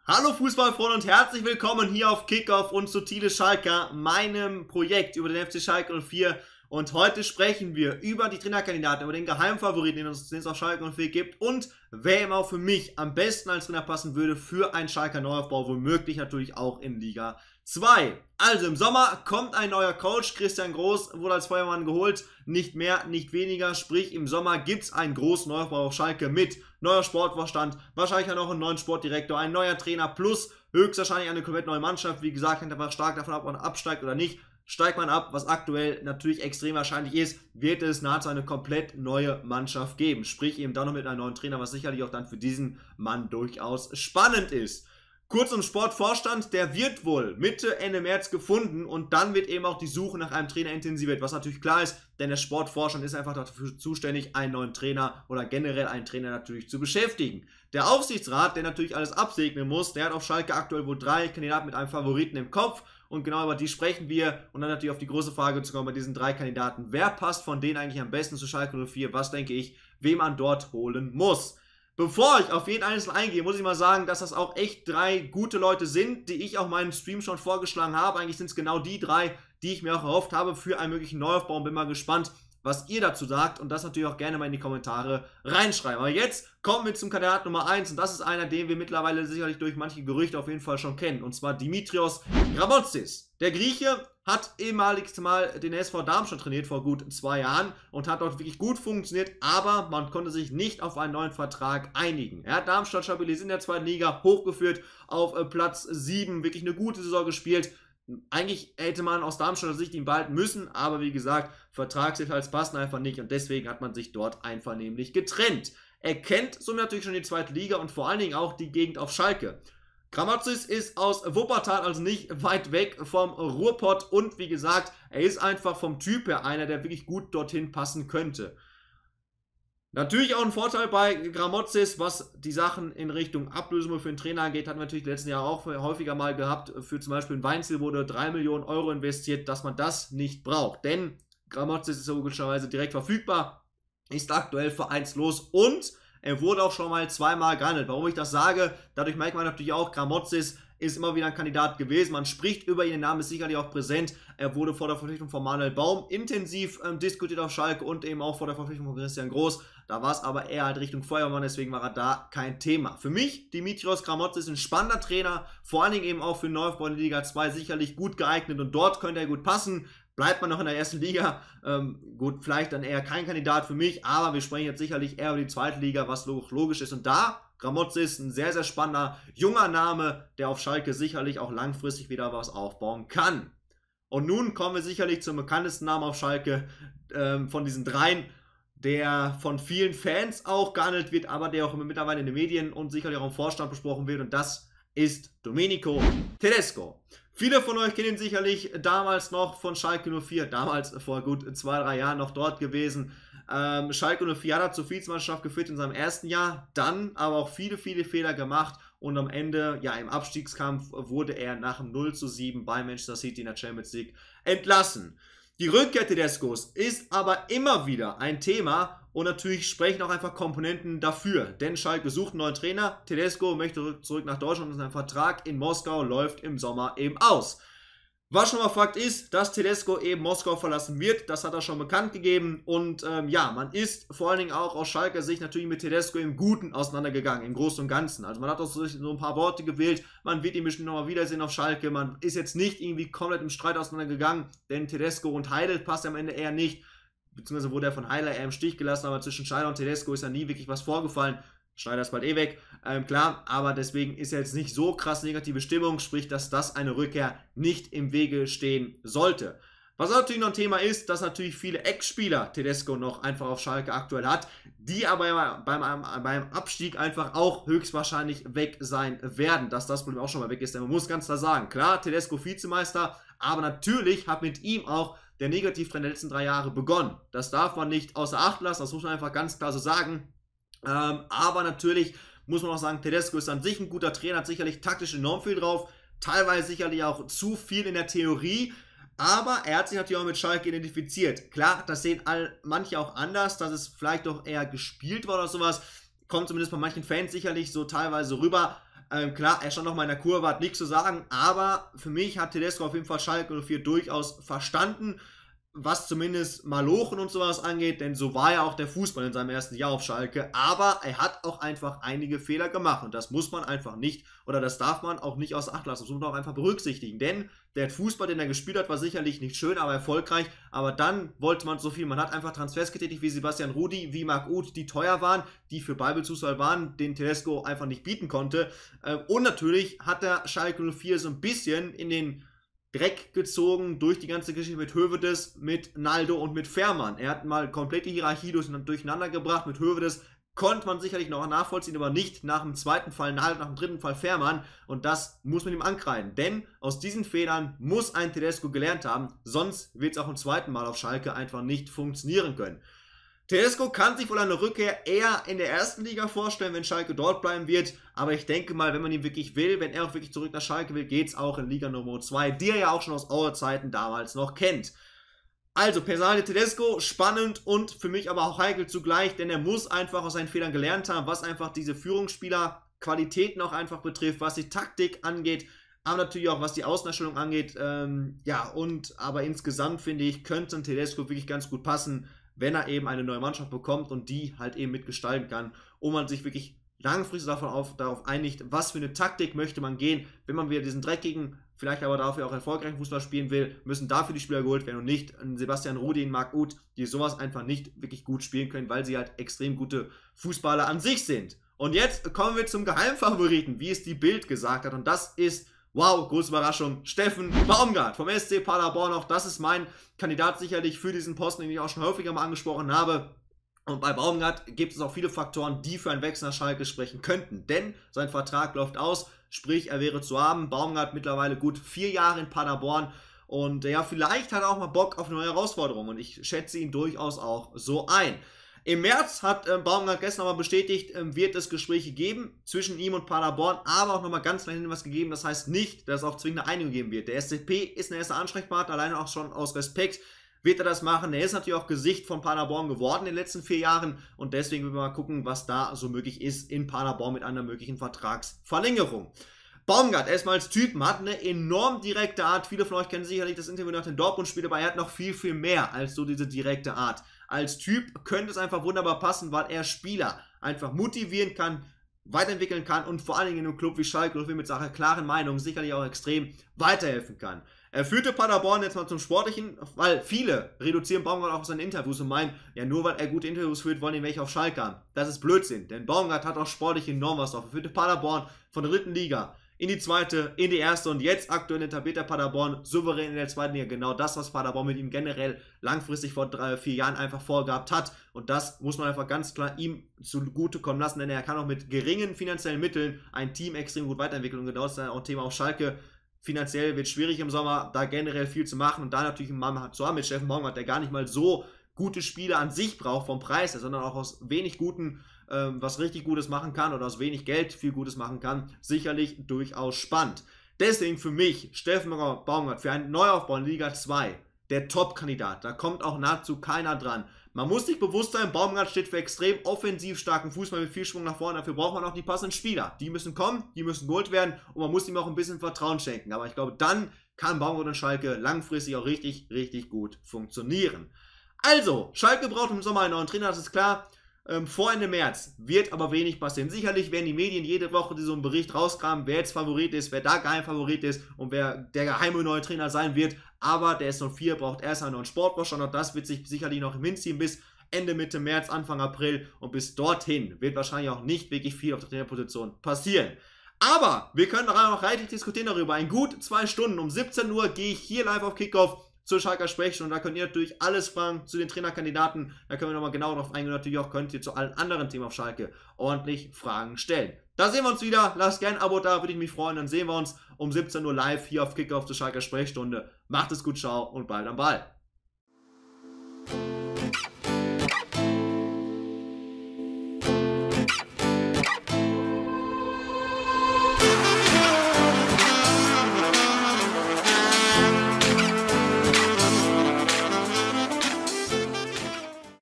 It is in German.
Hallo Fußballfreunde und herzlich willkommen hier auf Kickoff und zu Thiele Schalker, meinem Projekt über den FC Schalke 04. Und heute sprechen wir über die Trainerkandidaten, über den Geheimfavoriten, den es auf Schalke 04 gibt und wer ihm auch für mich am besten als Trainer passen würde für einen Schalker Neuaufbau, womöglich natürlich auch in Liga 2. Also im Sommer kommt ein neuer Coach, Christian Groß wurde als Feuermann geholt, nicht mehr, nicht weniger, sprich im Sommer gibt es einen großen Neuaufbau auf Schalke mit neuer Sportvorstand, wahrscheinlich auch noch einen neuen Sportdirektor, ein neuer Trainer plus höchstwahrscheinlich eine komplett neue Mannschaft. Wie gesagt, hängt einfach stark davon ab, ob man absteigt oder nicht. Steigt man ab, was aktuell natürlich extrem wahrscheinlich ist, wird es nahezu eine komplett neue Mannschaft geben. Sprich eben dann noch mit einem neuen Trainer, was sicherlich auch dann für diesen Mann durchaus spannend ist. Kurz zum Sportvorstand, der wird wohl Mitte, Ende März gefunden und dann wird eben auch die Suche nach einem Trainer intensiviert, was natürlich klar ist, denn der Sportvorstand ist einfach dafür zuständig, einen neuen Trainer oder generell einen Trainer natürlich zu beschäftigen. Der Aufsichtsrat, der natürlich alles absegnen muss, der hat auf Schalke aktuell wohl 3 Kandidaten mit einem Favoriten im Kopf und genau über die sprechen wir und dann natürlich auf die große Frage zu kommen bei diesen 3 Kandidaten. Wer passt von denen eigentlich am besten zu Schalke 04? Was denke ich, wen man dort holen muss? Bevor ich auf jeden Einzelnen eingehe, muss ich mal sagen, dass das auch echt 3 gute Leute sind, die ich auch meinen Stream schon vorgeschlagen habe. Eigentlich sind es genau die 3, die ich mir auch erhofft habe für einen möglichen Neuaufbau und bin mal gespannt, was ihr dazu sagt und das natürlich auch gerne mal in die Kommentare reinschreiben. Aber jetzt kommen wir zum Kandidat Nummer 1 und das ist einer, den wir mittlerweile sicherlich durch manche Gerüchte auf jeden Fall schon kennen und zwar Dimitrios Gramotzis. Der Grieche hat ehemalig mal den SV Darmstadt trainiert vor gut 2 Jahren und hat dort wirklich gut funktioniert, aber man konnte sich nicht auf einen neuen Vertrag einigen. Er hat Darmstadt stabilisiert in der 2. Liga, hochgeführt auf Platz 7, wirklich eine gute Saison gespielt. Eigentlich hätte man aus Darmstadter Sicht ihn behalten müssen, aber wie gesagt, Vertragsinhalte passen einfach nicht und deswegen hat man sich dort einvernehmlich getrennt. Er kennt somit natürlich schon die 2. Liga und vor allen Dingen auch die Gegend auf Schalke. Gramotzis ist aus Wuppertal, also nicht weit weg vom Ruhrpott und wie gesagt, er ist einfach vom Typ her einer, der wirklich gut dorthin passen könnte. Natürlich auch ein Vorteil bei Gramotzis, was die Sachen in Richtung Ablösung für den Trainer angeht, hatten wir natürlich letzten Jahr auch häufiger mal gehabt. Für zum Beispiel in Weinziel wurde 3 Millionen Euro investiert, dass man das nicht braucht. Denn Gramotzis ist logischerweise direkt verfügbar, ist aktuell vereinslos und er wurde auch schon mal 2-mal gehandelt. Warum ich das sage, dadurch merkt man natürlich auch, Gramotzis ist immer wieder ein Kandidat gewesen. Man spricht über ihn, der Name ist sicherlich auch präsent. Er wurde vor der Verpflichtung von Manuel Baum intensiv diskutiert auf Schalke und eben auch vor der Verpflichtung von Christian Groß. Da war es aber eher halt Richtung Feuermann, deswegen war er da kein Thema. Für mich, Dimitrios Gramotzis ist ein spannender Trainer, vor allen Dingen eben auch für den Neuaufbau in Liga 2 sicherlich gut geeignet und dort könnte er gut passen. Bleibt man noch in der 1. Liga, gut, vielleicht dann eher kein Kandidat für mich, aber wir sprechen jetzt sicherlich eher über die 2. Liga, was logisch ist. Und da, Gramotzis, ein sehr, sehr spannender, junger Name, der auf Schalke sicherlich auch langfristig wieder was aufbauen kann. Und nun kommen wir sicherlich zum bekanntesten Namen auf Schalke von diesen 3, der von vielen Fans auch gehandelt wird, aber der auch mittlerweile in den Medien und sicherlich auch im Vorstand besprochen wird. Und das ist Domenico Tedesco. Viele von euch kennen ihn sicherlich damals noch von Schalke 04, damals vor gut 2-3 Jahren noch dort gewesen. Schalke 04 hat zur Vizemeisterschaft geführt in seinem ersten Jahr, dann aber auch viele, viele Fehler gemacht und am Ende, ja im Abstiegskampf, wurde er nach dem 0:7 bei Manchester City in der Champions League entlassen. Die Rückkehr Tedescos ist aber immer wieder ein Thema und natürlich sprechen auch einfach Komponenten dafür. Denn Schalke sucht einen neuen Trainer, Tedesco möchte zurück nach Deutschland und sein Vertrag in Moskau läuft im Sommer eben aus. Was schon mal Fakt ist, dass Tedesco eben Moskau verlassen wird, das hat er schon bekannt gegeben und ja, man ist vor allen Dingen auch aus Schalker Sicht natürlich mit Tedesco im Guten auseinandergegangen, im Großen und Ganzen. Also man hat auch so ein paar Worte gewählt, man wird ihn bestimmt nochmal wiedersehen auf Schalke, man ist jetzt nicht irgendwie komplett im Streit auseinandergegangen, denn Tedesco und Heidel passt am Ende eher nicht, beziehungsweise wurde er von Heidel eher im Stich gelassen, aber zwischen Schneider und Tedesco ist ja nie wirklich was vorgefallen. Schneider ist bald eh weg, klar, aber deswegen ist ja jetzt nicht so krass negative Stimmung, sprich, dass das eine Rückkehr nicht im Wege stehen sollte. Was natürlich noch ein Thema ist, dass natürlich viele Ex-Spieler Tedesco noch einfach auf Schalke aktuell hat, die aber beim Abstieg einfach auch höchstwahrscheinlich weg sein werden, dass das Problem auch schon mal weg ist, denn man muss ganz klar sagen, klar, Tedesco Vizemeister, aber natürlich hat mit ihm auch der Negativtrend der letzten 3 Jahre begonnen. Das darf man nicht außer Acht lassen, das muss man einfach ganz klar so sagen. Aber natürlich muss man auch sagen, Tedesco ist an sich ein guter Trainer, hat sicherlich taktisch enorm viel drauf, teilweise sicherlich auch zu viel in der Theorie, aber er hat sich natürlich auch mit Schalke identifiziert. Klar, das sehen manche auch anders, dass es vielleicht doch eher gespielt war oder sowas, kommt zumindest bei manchen Fans sicherlich so teilweise rüber, Klar, er stand noch mal in der Kurve, hat nichts zu sagen, aber für mich hat Tedesco auf jeden Fall Schalke 04 durchaus verstanden, was zumindest Malochen und sowas angeht, denn so war ja auch der Fußball in seinem ersten Jahr auf Schalke, aber er hat auch einfach einige Fehler gemacht und das muss man einfach nicht, oder das darf man auch nicht außer Acht lassen, das muss man auch einfach berücksichtigen, denn der Fußball, den er gespielt hat, war sicherlich nicht schön, aber erfolgreich, aber dann wollte man so viel, man hat einfach Transfers getätigt wie Sebastian Rudy, wie Marc Uth, die teuer waren, die für Ballbesitzfußball waren, den Tedesco einfach nicht bieten konnte, und natürlich hat er Schalke 04 so ein bisschen in den Dreck gezogen durch die ganze Geschichte mit Hövedes, mit Naldo und mit Fährmann. Er hat mal komplett die Hierarchie durcheinander gebracht. Mit Hövedes konnte man sicherlich noch nachvollziehen, aber nicht nach dem zweiten Fall Naldo, nach dem dritten Fall Fährmann. Und das muss man ihm ankreiden. Denn aus diesen Fehlern muss ein Tedesco gelernt haben, sonst wird es auch im zweiten Mal auf Schalke einfach nicht funktionieren können. Tedesco kann sich wohl eine Rückkehr eher in der ersten Liga vorstellen, wenn Schalke dort bleiben wird. Aber ich denke mal, wenn man ihn wirklich will, wenn er auch wirklich zurück nach Schalke will, geht es auch in Liga Nummer 2, die er ja auch schon aus Auer-Zeiten damals noch kennt. Also, Personalie Tedesco, spannend und für mich aber auch heikel zugleich, denn er muss einfach aus seinen Fehlern gelernt haben, was einfach diese Führungsspieler-Qualitäten auch einfach betrifft, was die Taktik angeht, aber natürlich auch was die Außendarstellung angeht. Aber insgesamt finde ich, könnte ein Tedesco wirklich ganz gut passen, wenn er eben eine neue Mannschaft bekommt und die halt eben mitgestalten kann, und man sich wirklich langfristig darauf einigt, was für eine Taktik möchte man gehen, wenn man wieder diesen dreckigen, vielleicht aber dafür auch erfolgreichen Fußball spielen will, müssen dafür die Spieler geholt werden und nicht ein Sebastian Rudy, ein Marc Uth, die sowas einfach nicht wirklich gut spielen können, weil sie halt extrem gute Fußballer an sich sind. Und jetzt kommen wir zum Geheimfavoriten, wie es die Bild gesagt hat, und das ist, wow, große Überraschung, Steffen Baumgart vom SC Paderborn. Auch das ist mein Kandidat sicherlich für diesen Posten, den ich auch schon häufiger mal angesprochen habe. Und bei Baumgart gibt es auch viele Faktoren, die für einen Wechsel nach Schalke sprechen könnten. Denn sein Vertrag läuft aus, sprich er wäre zu haben. Baumgart mittlerweile gut 4 Jahre in Paderborn. Und ja, vielleicht hat er auch mal Bock auf eine neue Herausforderung. Und ich schätze ihn durchaus auch so ein. Im März hat Baumgart gestern nochmal bestätigt, wird es Gespräche geben zwischen ihm und Paderborn, aber auch nochmal ganz klein was gegeben. Das heißt nicht, dass es auch zwingende Einigung geben wird. Der SCP ist ein erster Ansprechpartner, alleine auch schon aus Respekt wird er das machen. Er ist natürlich auch Gesicht von Paderborn geworden in den letzten 4 Jahren und deswegen will man mal gucken, was da so möglich ist in Paderborn mit einer möglichen Vertragsverlängerung. Baumgart, erstmal als Typen, hat eine enorm direkte Art. Viele von euch kennen sicherlich das Interview nach dem Dortmund-Spiel, aber er hat noch viel, viel mehr als so diese direkte Art. Als Typ könnte es einfach wunderbar passen, weil er Spieler einfach motivieren kann, weiterentwickeln kann und vor allen Dingen in einem Club wie Schalke mit seiner klaren Meinung sicherlich auch extrem weiterhelfen kann. Er führte Paderborn jetzt mal zum Sportlichen, weil viele reduzieren Baumgart auch auf seine Interviews und meinen, ja, nur weil er gute Interviews führt, wollen ihn welche auf Schalke haben. Das ist Blödsinn, denn Baumgart hat auch sportlich enorm was drauf. Er führte Paderborn von der 3. Liga in die 2., in die 1. und jetzt aktuell etabliert der Paderborn souverän in der 2. Liga. Genau das, was Paderborn mit ihm generell langfristig vor 3-4 Jahren einfach vorgehabt hat. Und das muss man einfach ganz klar ihm zugutekommen lassen, denn er kann auch mit geringen finanziellen Mitteln ein Team extrem gut weiterentwickeln. Und genau das ist auch ein Thema auf Schalke. Finanziell wird es schwierig im Sommer, da generell viel zu machen und da natürlich einen Mann zu haben mit Steffen Baumgart, der gar nicht mal so gute Spiele an sich braucht vom Preis her, sondern auch aus wenig guten, was richtig Gutes machen kann oder aus wenig Geld viel Gutes machen kann, sicherlich durchaus spannend. Deswegen für mich Steffen Baumgart für einen Neuaufbau in Liga 2 der Top-Kandidat. Da kommt auch nahezu keiner dran. Man muss sich bewusst sein, Baumgart steht für extrem offensiv starken Fußball mit viel Schwung nach vorne. Dafür braucht man auch die passenden Spieler. Die müssen kommen, die müssen geholt werden und man muss ihm auch ein bisschen Vertrauen schenken. Aber ich glaube, dann kann Baumgart und Schalke langfristig auch richtig, richtig gut funktionieren. Also, Schalke braucht im Sommer einen neuen Trainer, das ist klar. Vor Ende März wird aber wenig passieren. Sicherlich werden die Medien jede Woche so einen Bericht rauskramen, wer jetzt Favorit ist, wer da Geheimfavorit ist und wer der geheime neue Trainer sein wird. Aber der S04 braucht erst einen neuen Sportvorstand und das wird sich sicherlich noch hinziehen bis Ende, Mitte März, Anfang April. Und bis dorthin wird wahrscheinlich auch nicht wirklich viel auf der Trainerposition passieren. Aber wir können doch noch reichlich diskutieren darüber. In gut 2 Stunden um 17 Uhr gehe ich hier live auf Kickoff zur Schalker Sprechstunde. Da könnt ihr natürlich alles fragen zu den Trainerkandidaten. Da können wir nochmal genau drauf eingehen. Und natürlich auch könnt ihr zu allen anderen Themen auf Schalke ordentlich Fragen stellen. Da sehen wir uns wieder. Lasst gerne ein Abo da, würde ich mich freuen. Dann sehen wir uns um 17 Uhr live hier auf Kickoff zur Schalker Sprechstunde. Macht es gut, ciao und bald am Ball.